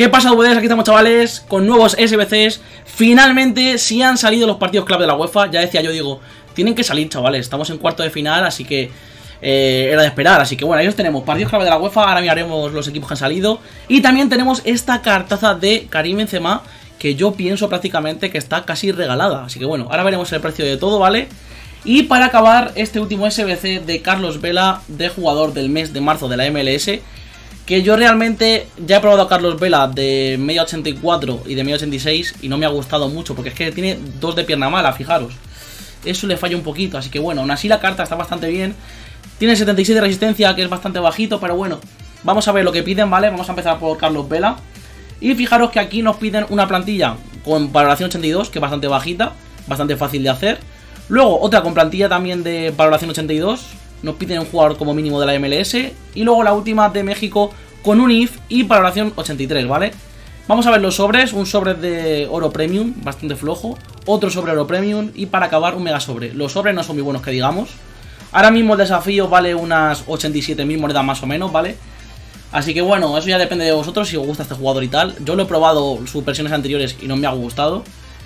¿Qué pasa, DVDs? Aquí estamos, chavales, con nuevos SBCs. Finalmente, sí han salido los partidos clave de la UEFA. Ya decía yo, digo, tienen que salir, chavales. Estamos en cuarto de final, así que era de esperar. Así que bueno, ahí los tenemos, partidos clave de la UEFA. Ahora miraremos los equipos que han salido. Y también tenemos esta cartaza de Karim Benzema, que yo pienso prácticamente que está casi regalada. Así que bueno, ahora veremos el precio de todo, ¿vale? Y para acabar, este último SBC de Carlos Vela, de jugador del mes de marzo de la MLS, que yo realmente ya he probado a Carlos Vela de media 84 y de media 86 y no me ha gustado mucho, porque es que tiene dos de pierna mala, fijaros. Eso le falla un poquito, así que bueno, aún así la carta está bastante bien. Tiene 76 de resistencia, que es bastante bajito, pero bueno, vamos a ver lo que piden, ¿vale? Vamos a empezar por Carlos Vela. Y fijaros que aquí nos piden una plantilla con valoración 82, que es bastante bajita, bastante fácil de hacer. Luego otra con plantilla también de valoración 82. Nos piden un jugador como mínimo de la MLS. Y luego la última de México con un IF y valoración 83, ¿vale? Vamos a ver los sobres. Un sobre de oro premium, bastante flojo. Otro sobre oro premium y para acabar un mega sobre. Los sobres no son muy buenos, que digamos. Ahora mismo el desafío vale unas 87.000 monedas más o menos, ¿vale? Así que bueno, eso ya depende de vosotros si os gusta este jugador y tal. Yo lo he probado sus versiones anteriores y no me ha gustado.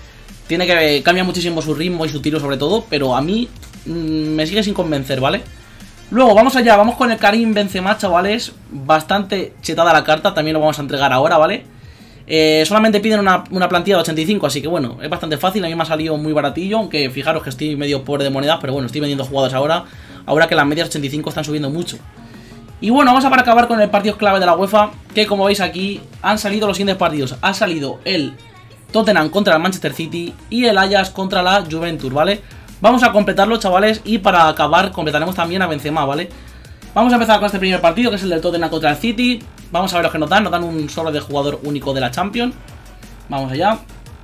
Cambia muchísimo su ritmo y su tiro sobre todo, pero a mí me sigue sin convencer, ¿vale? Luego, vamos allá, vamos con el Karim Benzema, chavales. Bastante chetada la carta, también lo vamos a entregar ahora, ¿vale? Solamente piden una plantilla de 85, así que bueno, es bastante fácil. A mí me ha salido muy baratillo, aunque fijaros que estoy medio pobre de monedas, pero bueno, estoy vendiendo jugadores ahora que las medias 85 están subiendo mucho. Y bueno, vamos a para acabar con el partido clave de la UEFA, que como veis aquí han salido los siguientes partidos. Ha salido el Tottenham contra el Manchester City y el Ajax contra la Juventus, ¿vale? Vamos a completarlo, chavales, y para acabar completaremos también a Benzema, ¿vale? Vamos a empezar con este primer partido, que es el del Tottenham contra el City. Vamos a ver lo que nos dan un sobre de jugador único de la Champions. Vamos allá.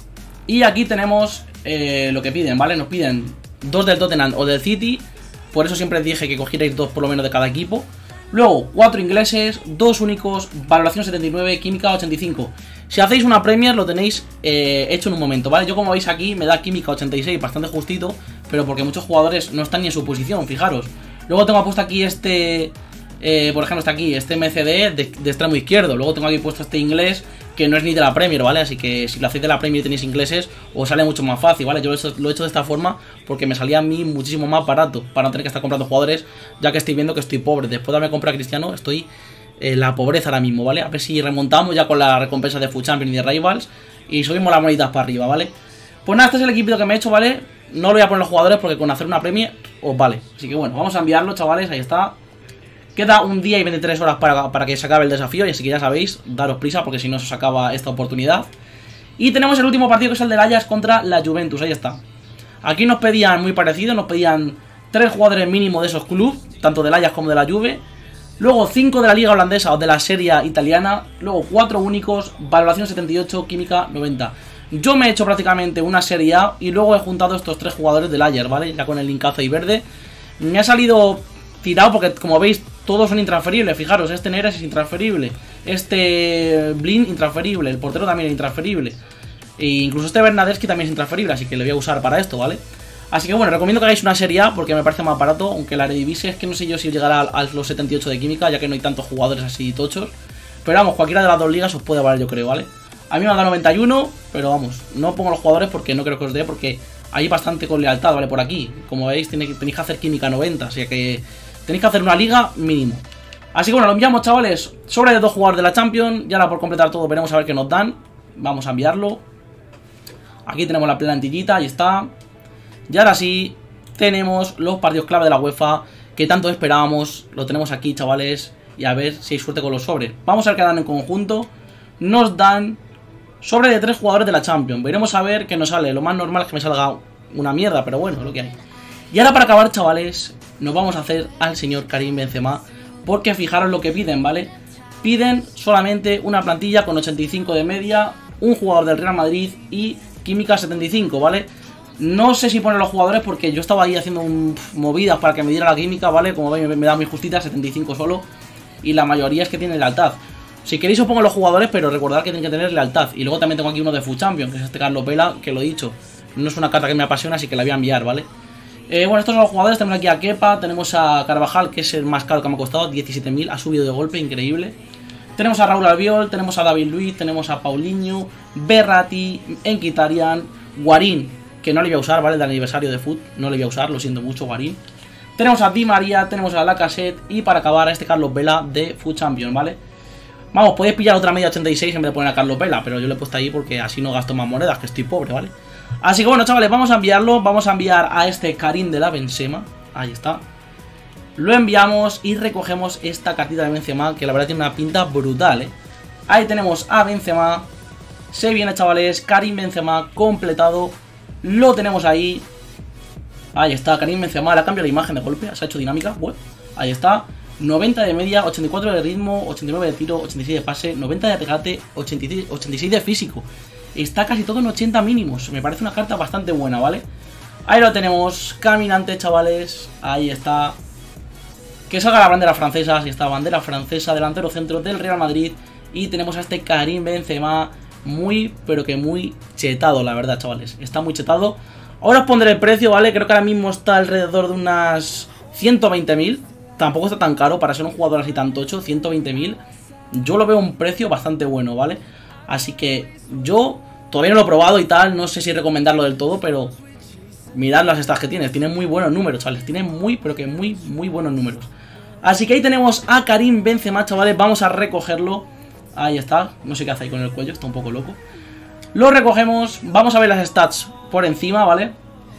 Y aquí tenemos lo que piden, ¿vale? Nos piden dos del Tottenham o del City. Por eso siempre dije que cogierais dos por lo menos de cada equipo. Luego, 4 ingleses, 2 únicos, valoración 79, química 85. Si hacéis una Premier lo tenéis hecho en un momento, ¿vale? Yo como veis aquí me da química 86, bastante justito, pero porque muchos jugadores no están ni en su posición, fijaros. Luego tengo puesto aquí por ejemplo está aquí, este MCD de extremo izquierdo. Luego tengo aquí puesto este inglés que no es ni de la Premier, ¿vale? Así que si lo hacéis de la Premier y tenéis ingleses, os sale mucho más fácil, ¿vale? Yo lo he hecho de esta forma porque me salía a mí muchísimo más barato para no tener que estar comprando jugadores, ya que estoy viendo que estoy pobre. Después de haberme comprado a Cristiano, estoy en la pobreza ahora mismo, ¿vale? A ver si remontamos ya con la recompensa de FUT Champions y de Rivals y subimos las moneditas para arriba, ¿vale? Pues nada, este es el equipito que me he hecho, ¿vale? No lo voy a poner los jugadores porque con hacer una Premier os vale. Así que bueno, vamos a enviarlo, chavales, ahí está. Queda un día y 23 horas para que se acabe el desafío, y así que ya sabéis, daros prisa porque si no se os acaba esta oportunidad. Y tenemos el último partido, que es el del Ajax contra la Juventus, ahí está. Aquí nos pedían muy parecido, nos pedían 3 jugadores mínimo de esos clubes, tanto del Ajax como de la Juve. Luego 5 de la Liga Holandesa o de la Serie Italiana. Luego 4 únicos, valoración 78, química 90. Yo me he hecho prácticamente una Serie A y luego he juntado estos 3 jugadores del Ajax, ¿vale? Ya con el linkazo y verde. Me ha salido tirado porque, como veis, todos son intransferibles. Fijaros, este Neres es intransferible, este Blin intransferible, el portero también es intransferible, e incluso este Bernadeschi también es intransferible, así que le voy a usar para esto, ¿vale? Así que bueno, recomiendo que hagáis una Serie A porque me parece más barato, aunque la Eredivisie es que no sé yo si llegará a los 78 de química, ya que no hay tantos jugadores así tochos. Pero vamos, cualquiera de las dos ligas os puede valer, yo creo, ¿vale? A mí me ha dado 91, pero vamos, no pongo los jugadores porque no creo que os dé, porque hay bastante con lealtad, ¿vale? Por aquí, como veis, tenéis que hacer química 90, así que tenéis que hacer una liga mínimo. Así que bueno, lo enviamos, chavales. Sobre de 2 jugadores de la Champions. Y ahora por completar todo veremos a ver qué nos dan. Vamos a enviarlo. Aquí tenemos la plantillita, ahí está. Y ahora sí, tenemos los partidos clave de la UEFA que tanto esperábamos. Lo tenemos aquí, chavales. Y a ver si hay suerte con los sobres. Vamos a ver qué dan en conjunto. Nos dan sobre de 3 jugadores de la Champions. Veremos a ver qué nos sale. Lo más normal es que me salga una mierda, pero bueno, es lo que hay. Y ahora para acabar, chavales, nos vamos a hacer al señor Karim Benzema, porque fijaros lo que piden, ¿vale? Piden solamente una plantilla con 85 de media, un jugador del Real Madrid y química 75, ¿vale? No sé si poner los jugadores porque yo estaba ahí haciendo movidas para que me diera la química, ¿vale? Como veis me da muy justita, 75 solo, y la mayoría es que tienen lealtad. Si queréis os pongo los jugadores, pero recordad que tienen que tener lealtad. Y luego también tengo aquí uno de FUT Champions, que es este Carlos Vela, que lo he dicho. No es una carta que me apasiona, así que la voy a enviar, ¿vale? Bueno, estos son los jugadores. Tenemos aquí a Kepa, tenemos a Carvajal, que es el más caro que me ha costado, 17.000, ha subido de golpe, increíble. Tenemos a Raúl Albiol, tenemos a David Luiz, tenemos a Paulinho, Berratti, Mkhitaryan, Guarín, que no le voy a usar, ¿vale? Del aniversario de FUT, no le voy a usar, lo siento mucho, Guarín. Tenemos a Di María, tenemos a Lacazette y para acabar a este Carlos Vela de FUT Champions, ¿vale? Vamos, podéis pillar otra media 86 en vez de poner a Carlos Vela, pero yo le he puesto ahí porque así no gasto más monedas, que estoy pobre, ¿vale? Así que bueno, chavales, vamos a enviarlo, vamos a enviar a este Karim de la Benzema, ahí está. Lo enviamos y recogemos esta cartita de Benzema, que la verdad tiene una pinta brutal, ¿eh? Ahí tenemos a Benzema, se viene, chavales, Karim Benzema completado, lo tenemos ahí. Ahí está, Karim Benzema, le ha cambiado la imagen de golpe, se ha hecho dinámica, bueno, ahí está. 90 de media, 84 de ritmo, 89 de tiro, 86 de pase, 90 de regate, 86 de físico. Está casi todo en 80 mínimos, me parece una carta bastante buena, ¿vale? Ahí lo tenemos, caminante, chavales, ahí está. Que salga la bandera francesa, así está, bandera francesa, delantero centro del Real Madrid. Y tenemos a este Karim Benzema muy, pero que muy chetado, la verdad, chavales. Está muy chetado. Ahora os pondré el precio, ¿vale? Creo que ahora mismo está alrededor de unas 120.000. Tampoco está tan caro para ser un jugador así tan tocho, 120.000. Yo lo veo un precio bastante bueno, ¿vale? Así que yo todavía no lo he probado y tal, no sé si recomendarlo del todo, pero mirad las stats que tiene muy buenos números, chavales. Tiene muy, pero que muy buenos números. Así que ahí tenemos a Karim Benzema, chavales, vamos a recogerlo. Ahí está, no sé qué hace ahí con el cuello, está un poco loco. Lo recogemos, vamos a ver las stats por encima, ¿vale?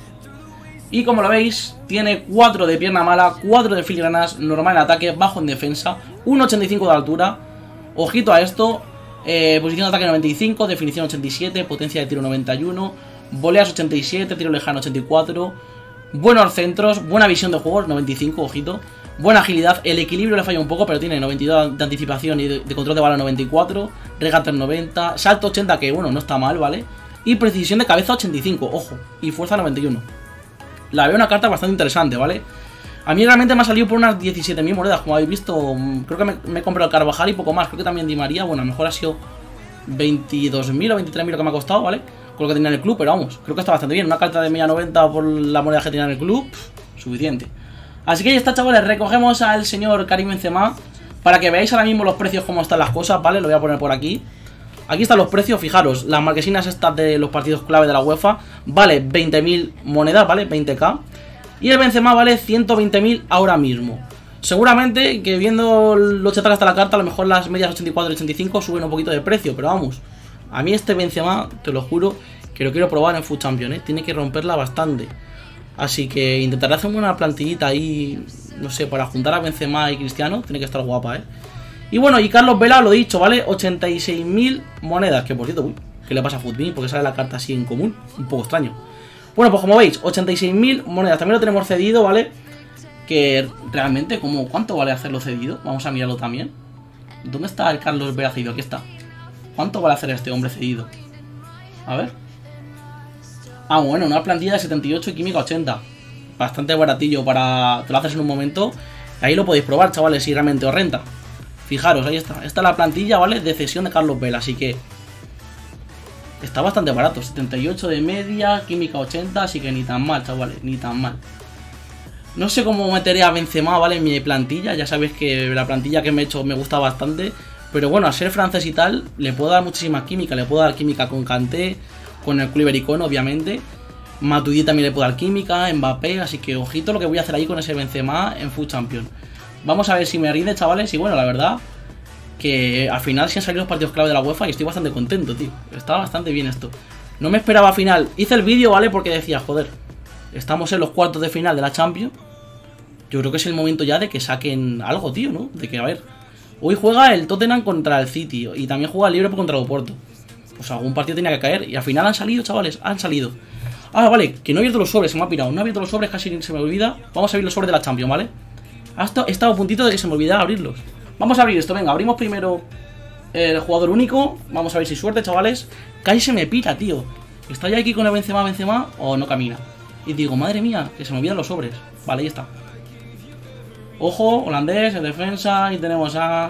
Y como lo veis, tiene 4 de pierna mala, 4 de filigranas, normal en ataque, bajo en defensa, 1,85 de altura. Ojito a esto, posición de ataque 95, definición 87, potencia de tiro 91, voleas 87, tiro lejano 84, buenos centros, buena visión de juego 95, ojito, buena agilidad, el equilibrio le falla un poco, pero tiene 92 de anticipación y de control de bala 94, regate 90, salto 80, que bueno, no está mal, ¿vale? Y precisión de cabeza 85, ojo, y fuerza 91. La veo una carta bastante interesante, ¿vale? A mí realmente me ha salido por unas 17.000 monedas, como habéis visto. Creo que me he comprado el Carvajal y poco más. Creo que también Di María, bueno, a lo mejor ha sido 22.000 o 23.000 lo que me ha costado, ¿vale? Con lo que tenía en el club, pero vamos, creo que está bastante bien. Una carta de media 90 por la moneda que tenía en el club, suficiente. Así que ya está, chavales, recogemos al señor Karim Benzema para que veáis ahora mismo los precios, cómo están las cosas, ¿vale? Lo voy a poner por aquí. Aquí están los precios, fijaros, las marquesinas estas de los partidos clave de la UEFA vale 20.000 monedas, ¿vale? 20k. Y el Benzema vale 120.000 ahora mismo. Seguramente que viendo los chetales hasta la carta, a lo mejor las medias 84 y 85 suben un poquito de precio, pero vamos. A mí este Benzema, te lo juro, que lo quiero probar en FUT Champions, ¿eh? Tiene que romperla bastante. Así que intentaré hacer una plantillita ahí, no sé, para juntar a Benzema y Cristiano. Tiene que estar guapa, ¿eh? Y bueno, y Carlos Vela, lo he dicho, ¿vale? 86.000 monedas, que por cierto, uy, ¿qué le pasa a FUTBIN? Porque sale la carta así en común, un poco extraño. Bueno, pues como veis, 86.000 monedas, también lo tenemos cedido, ¿vale? Que realmente, ¿cuánto vale hacerlo cedido? Vamos a mirarlo también. ¿Dónde está el Carlos Vela cedido? Aquí está. ¿Cuánto vale hacer este hombre cedido? A ver. Ah, bueno, una plantilla de 78 y química 80. Bastante baratillo para... Te lo haces en un momento. Ahí lo podéis probar, chavales, si realmente os renta. Fijaros, ahí está. Esta es la plantilla, ¿vale? De cesión de Carlos Vela, así que está bastante barato. 78 de media, química 80, así que ni tan mal, chavales, ni tan mal. No sé cómo meteré a Benzema, ¿vale? En mi plantilla. Ya sabéis que la plantilla que me he hecho me gusta bastante. Pero bueno, al ser francés y tal, le puedo dar muchísima química. Le puedo dar química con Kanté, con el Club Ibericono, obviamente. Matuidi también le puedo dar química, Mbappé. Así que ojito lo que voy a hacer ahí con ese Benzema en FUT Champions. Vamos a ver si me rinde, chavales. Y bueno, la verdad que al final sí han salido los partidos clave de la UEFA y estoy bastante contento, tío. Está bastante bien esto. No me esperaba al final. Hice el vídeo, ¿vale? Porque decía, joder, estamos en los cuartos de final de la Champions. Yo creo que es el momento ya de que saquen algo, tío, ¿no? De que, a ver, hoy juega el Tottenham contra el City y también juega el Liverpool contra el Oporto. Pues algún partido tenía que caer y al final han salido, chavales, han salido. Ah, vale, que no he abierto los sobres, se me ha pirado. No he abierto los sobres, casi se me olvida. Vamos a abrir los sobres de la Champions, ¿vale? He estado a puntito de que se me olvidara abrirlos. Vamos a abrir esto, venga, abrimos primero el jugador único. Vamos a ver si suerte, chavales. Casi se me pira, tío. ¿Está ya aquí con el Benzema o no camina? Y digo, madre mía, que se me olvidan los sobres. Vale, ahí está. Ojo, holandés, en defensa. Y tenemos a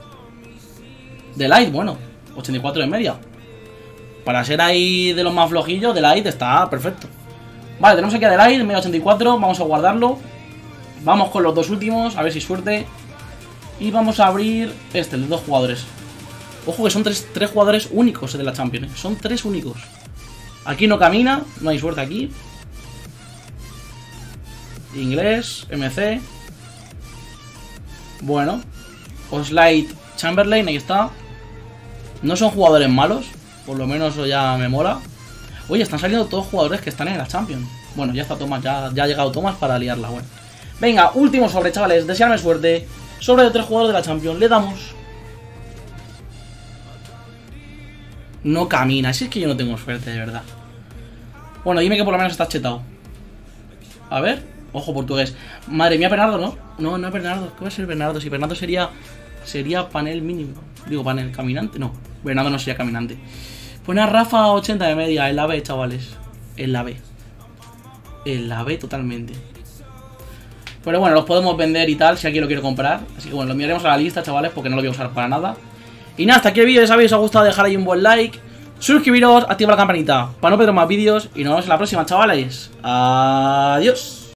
Delight, bueno, 84 de media. Para ser ahí de los más flojillos, Delight está perfecto. Vale, tenemos aquí a Delight, en medio 84. Vamos a guardarlo. Vamos con los dos últimos, a ver si suerte. Y vamos a abrir este, el de 2 jugadores. Ojo que son tres jugadores únicos de la Champions, ¿eh? Son 3 únicos. Aquí no camina, no hay suerte aquí. Inglés, MC. Bueno, Oxlade Chamberlain, ahí está. No son jugadores malos, por lo menos eso ya me mola. Oye, están saliendo todos jugadores que están en la Champions. Bueno, ya está Thomas, ya ha llegado Thomas para liarla, bueno. Venga, último sobre, chavales, desearme suerte. Sobre de 3 jugadores de la Champions, le damos. No camina, si es que yo no tengo suerte, de verdad. Bueno, dime que por lo menos estás chetado. A ver, ojo portugués. Madre mía, Bernardo, ¿no? No, no es Bernardo, ¿qué va a ser Bernardo? Si Bernardo sería panel mínimo. Digo, panel caminante, no, Bernardo no sería caminante. Pone a Rafa 80 de media, en la B, chavales. En la B. En la B totalmente. Pero bueno, los podemos vender y tal, si alguien lo quiere comprar. Así que bueno, lo miraremos a la lista, chavales, porque no lo voy a usar para nada. Y nada, hasta aquí el vídeo, ya sabéis, si os ha gustado dejar ahí un buen like, suscribiros, activar la campanita para no perder más vídeos y nos vemos en la próxima, chavales. Adiós.